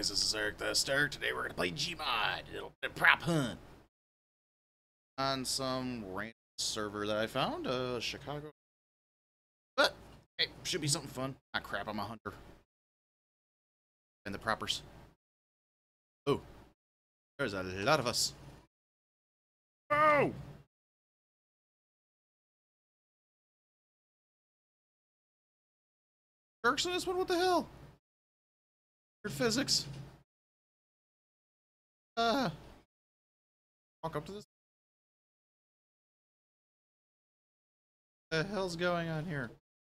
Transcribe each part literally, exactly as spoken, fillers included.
guys, this is Eric the Star. Today we're gonna play Gmod, a little bit of prop hunt on some random server that I found, uh, Chicago. But hey, should be something fun. Ah, crap, I'm a hunter. And the proppers. Oh, there's a lot of us. Oh! Jerks in this one? What the hell? Weird physics. Uh, walk up to this. What the hell's going on here?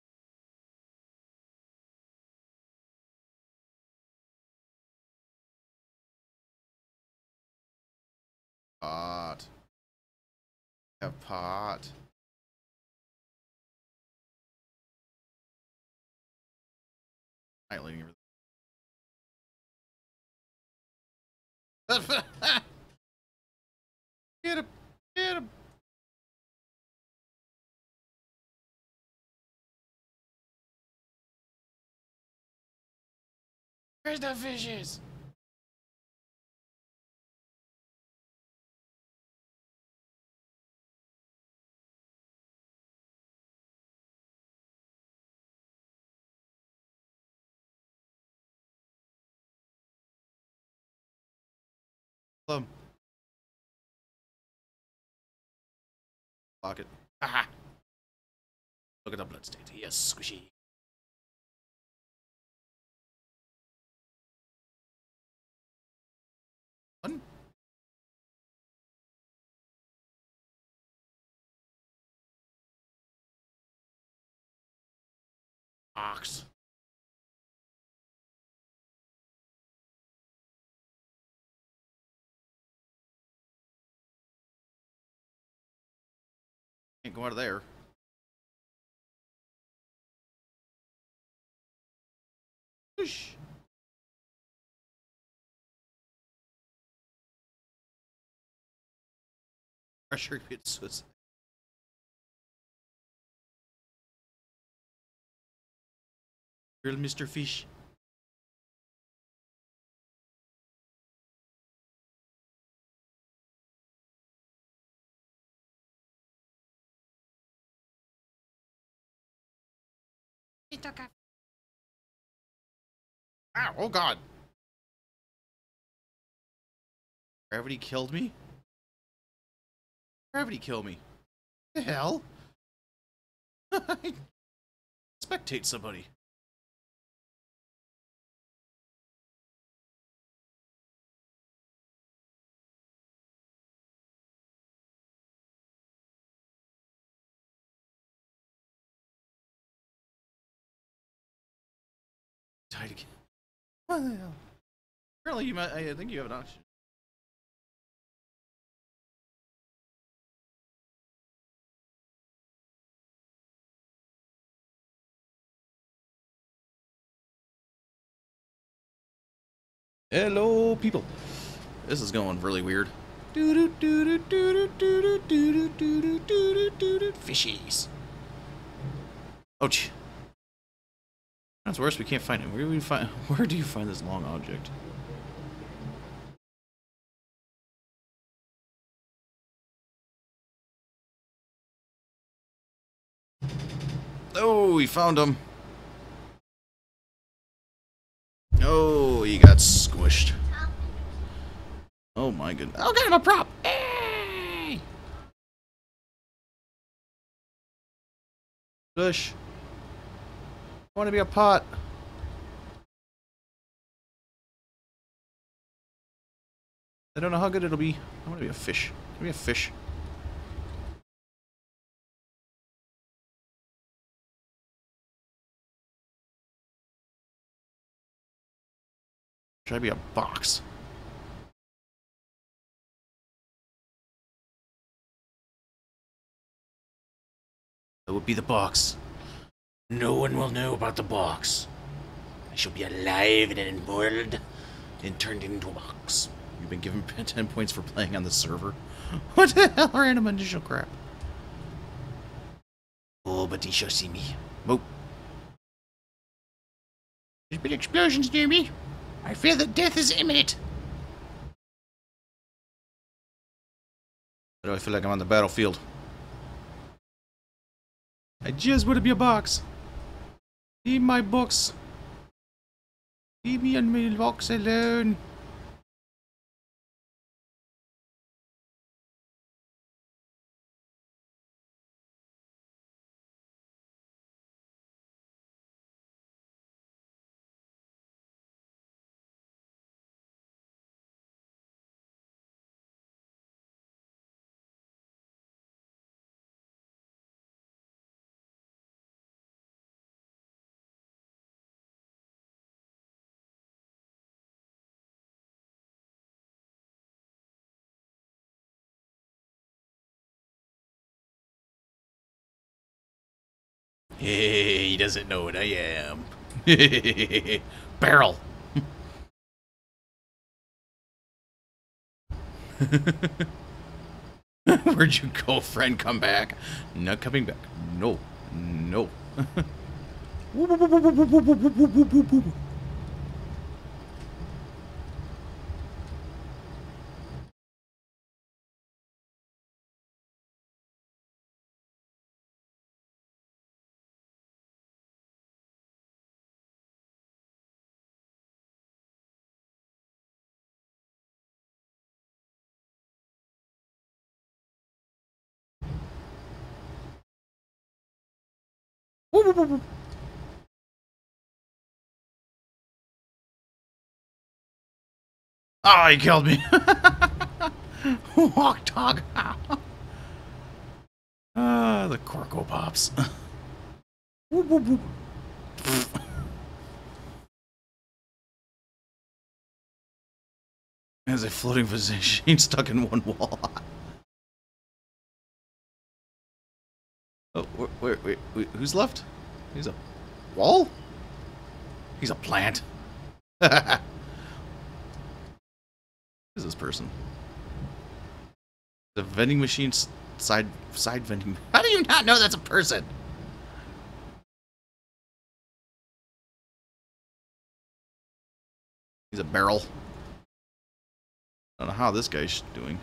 Pot. Have pot. Nightling. Get him! Get him! Where's the fishes? Um. Lock it. Aha! Look at the blood state. Yes, squishy. One. Ox. Can't go out of there. Whoosh. Pressure hit suicide. Real Mister Fish. Ow, oh god. Gravity killed me? Gravity killed me. The hell? Spectate somebody. Died again. What the hell? Apparently you might, I think you have an option. Hello, people. This is going really weird. Fishies. Ouch. That's worse. We can't find it. Where do we find? Where do you find this long object? Oh, we found him. Oh, he got squished. Oh my goodness. Oh, got him a prop. Hey! Push. I want to be a pot. I don't know how good it'll be. I want to be a fish. Give me a fish. Try to be a box. That would be the box. No one will know about the box. I shall be alive and immortal and turned into a box. You've been given ten points for playing on the server. What the hell? Random initial crap. Oh, but he shall see me. Nope. There's been explosions near me. I fear that death is imminent. Why do I feel like I'm on the battlefield? I just want to be a box. Leave my books. Leave me and my box alone. Hey, he doesn't know what I am. Barrel. Where'd you go, friend? Come back. Not coming back. No. No. Oh, he killed me. Walk dog. Ah, the Corco Pops. As a floating machine stuck in one wall. Oh, wait, wait, wait, wait, who's left? He's a wall? He's a plant. Who is this person? The vending machine side side vending. How do you not know that's a person? He's a barrel. I don't know how this guy's doing.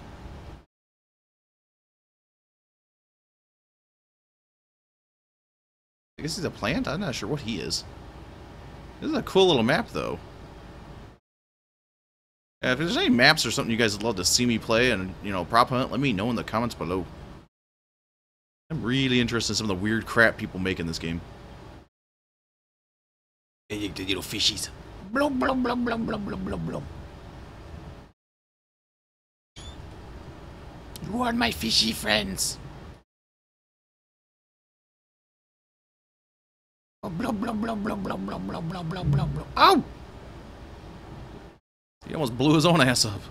I guess he's a plant? I'm not sure what he is. This is a cool little map, though. Yeah, if there's any maps or something you guys would love to see me play and, you know, prop hunt, let me know in the comments below. I'm really interested in some of the weird crap people make in this game. Hey, the little fishies. Blum, blum, blum, blum, blum, blum, blum, blum. You are my fishy friends. Oh, blum, blum, blum, blum, blum, blum, blum, blum, blum, blum, blum. Oh! He almost blew his own ass up.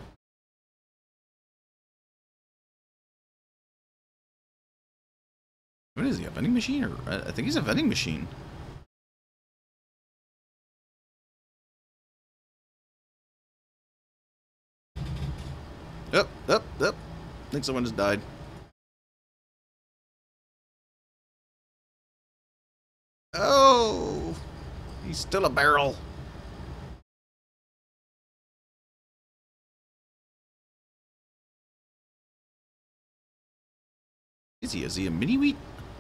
What is he, a vending machine? Or I think he's a vending machine. Up, up, up. I think someone just died. Oh! He's still a barrel. Is he? Is he a mini wheat?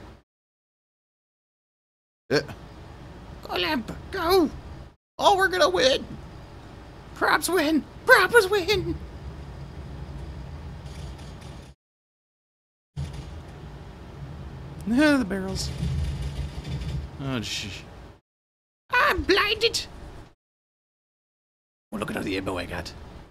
Uh. Go, Lamp! Go! Oh, we're gonna win! Props win! Props win! Ah, the barrels. Oh, shh. I'm blinded! Oh, look at all the ammo I got.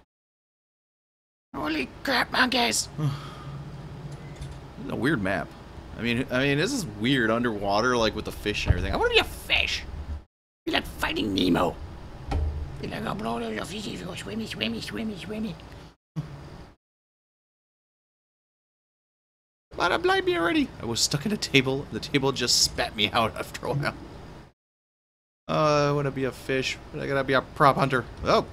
Holy crap, monkeys! This is a weird map. I mean, I mean, this is weird underwater, like with the fish and everything. I want to be a fish. Be like Finding Nemo. Be like a blow your fishy, go swimmy, swimmy, swimmy, swimmy. Come on, blind me already. I was stuck in a table. The table just spat me out after a while. Uh, I want to be a fish, but I gotta be a prop hunter. Oh.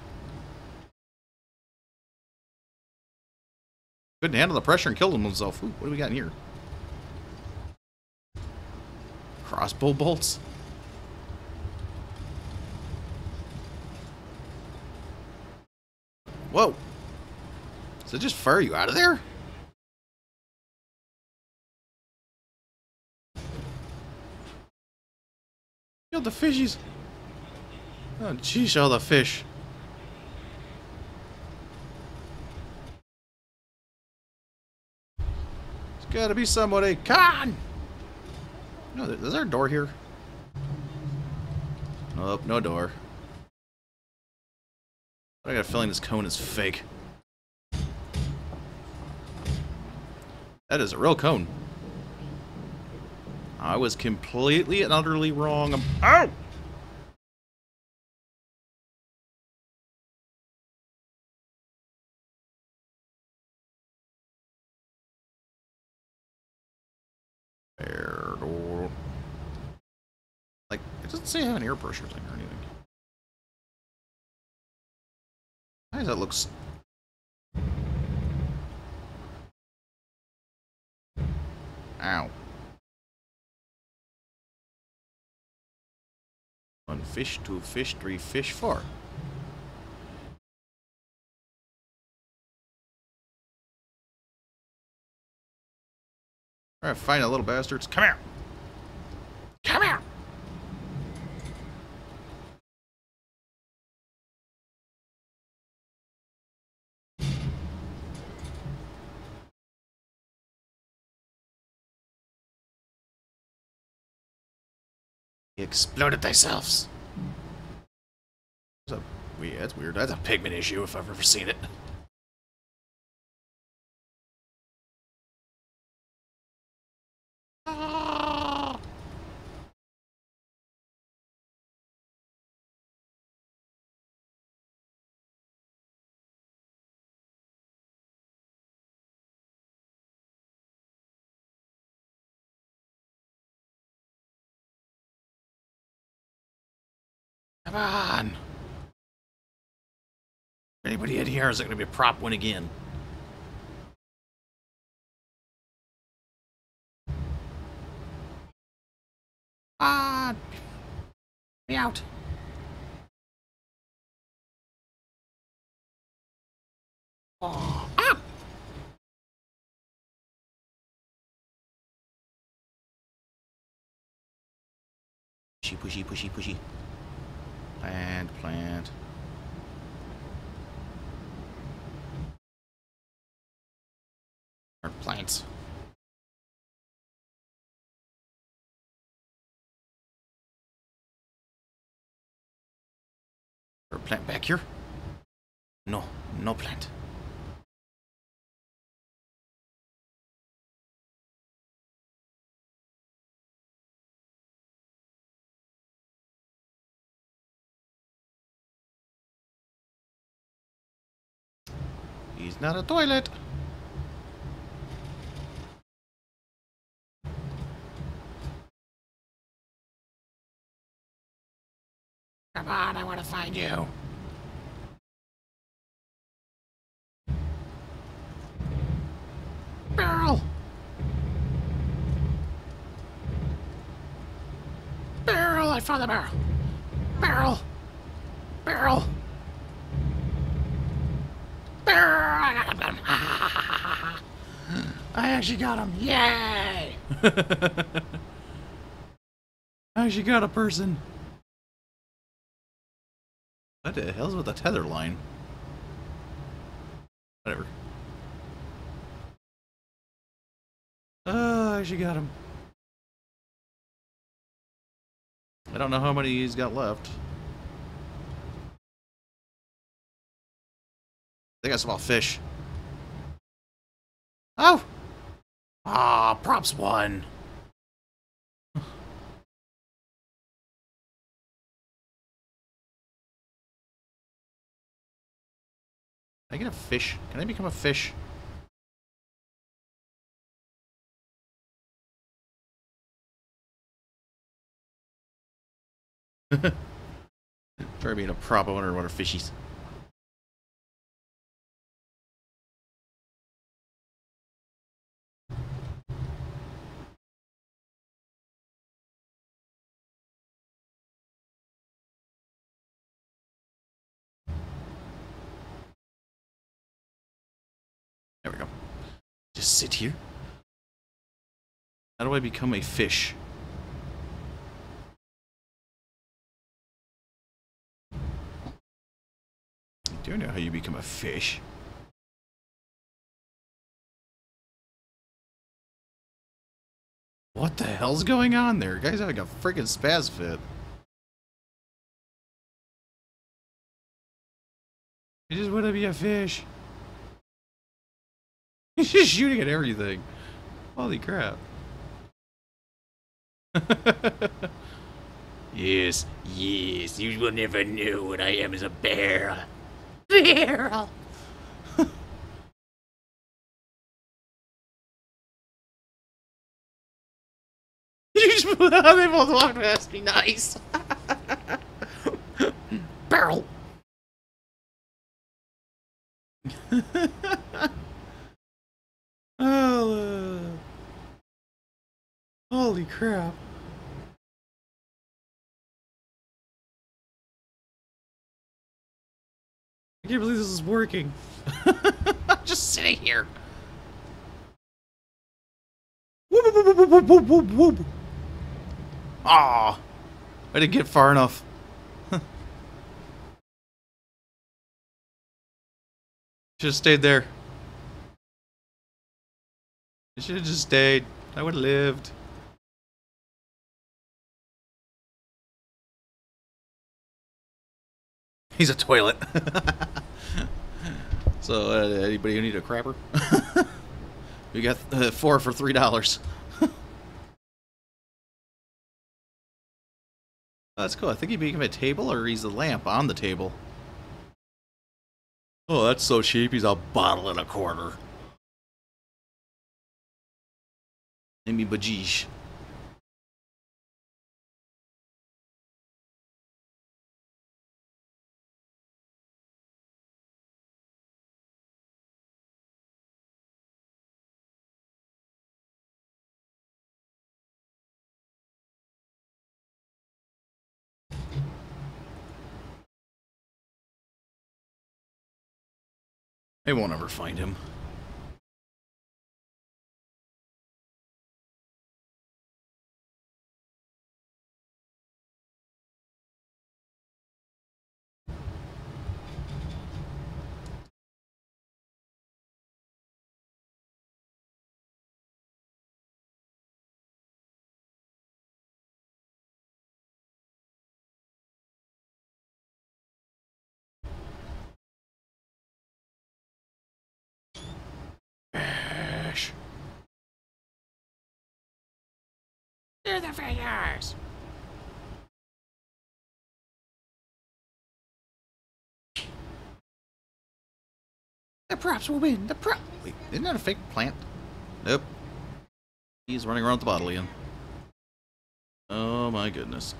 Couldn't handle the pressure and killed himself. Ooh, what do we got in here? Crossbow bolts. Whoa! Does it just fire you out of there? Yo, the fishies! Oh, jeez, all the fish. There's gotta be somebody. Come on! No, is there a door here? Nope, no door. I got a feeling this cone is fake. That is a real cone. I was completely and utterly wrong. I'm Ow! Like, it doesn't say I have an air pressure thing or anything. Why does that look... Ow. One fish, two fish, three fish, four. Alright, fine, little bastards. Come here! Come here! You exploded thyself. That's, a, yeah, that's weird. That's a pigment issue if I've ever seen it. Ah. Come on! Anybody in here, is it going to be a prop win again? Ah! Me out! Oh. Ah! Pushy, pushy, pushy, pushy. Plant, plant. Or plants. Or plant back here? No, no plant. He's not a toilet. Come on, I want to find you. Barrel! Barrel! I found the barrel! Barrel! Barrel! Barrel! I got him! I actually got him! Yay! I actually got a person. What the hell's with the tether line? Whatever. Uh, I actually got him. I don't know how many he's got left. I think I saw a fish. Oh! Ah, props one. Can I get a fish? Can I become a fish? Try being a prop. I wonder what are fishies. There we go. Just sit here. How do I become a fish? I do know how you become a fish. What the hell's going on there? Guy's having a freaking spaz fit. I just want to be a fish. He's just shooting at everything. Holy crap. Yes, yes, you will never know what I am as a bear. Bear! You just put on, they both walked past me, nice. Barrel! Oh, uh, holy crap. I can't believe this is working. I'm just sitting here. Whoop, whoop, whoop, whoop, whoop, whoop, whoop. Aw, I didn't get far enough. Should have stayed there. I should have just stayed. I would have lived. He's a toilet. So, uh, anybody who need a crapper? We got uh, four for three dollars. Oh, that's cool. I think he became a table, or he's a lamp on the table. Oh, that's so cheap. He's a bottle and a quarter. Amy Bajish. They won't ever find him. Ash. They're the figures. The props will win. The prop. Wait, isn't that a fake plant? Nope. He's running around with the bottle again. Oh my goodness.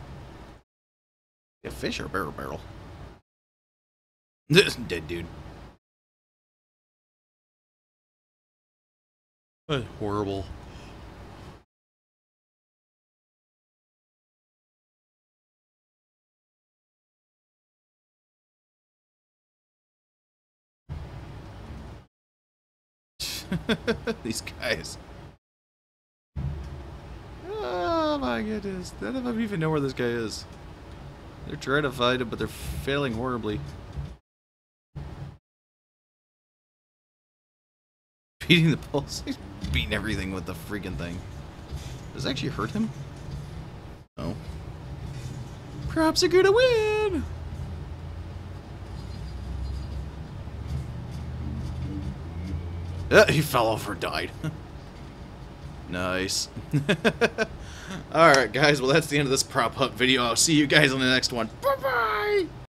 A fish or a barrel barrel? This dead dude. That's horrible. These guys. Oh my goodness. None of them even know where this guy is. They're trying to find him, but they're failing horribly. Beating the pulse. He's beating everything with the freaking thing. Does it actually hurt him? No. Props are gonna win! Uh, he fell over, died. Nice. Alright guys, well that's the end of this prop hunt video. I'll see you guys on the next one. Bye bye!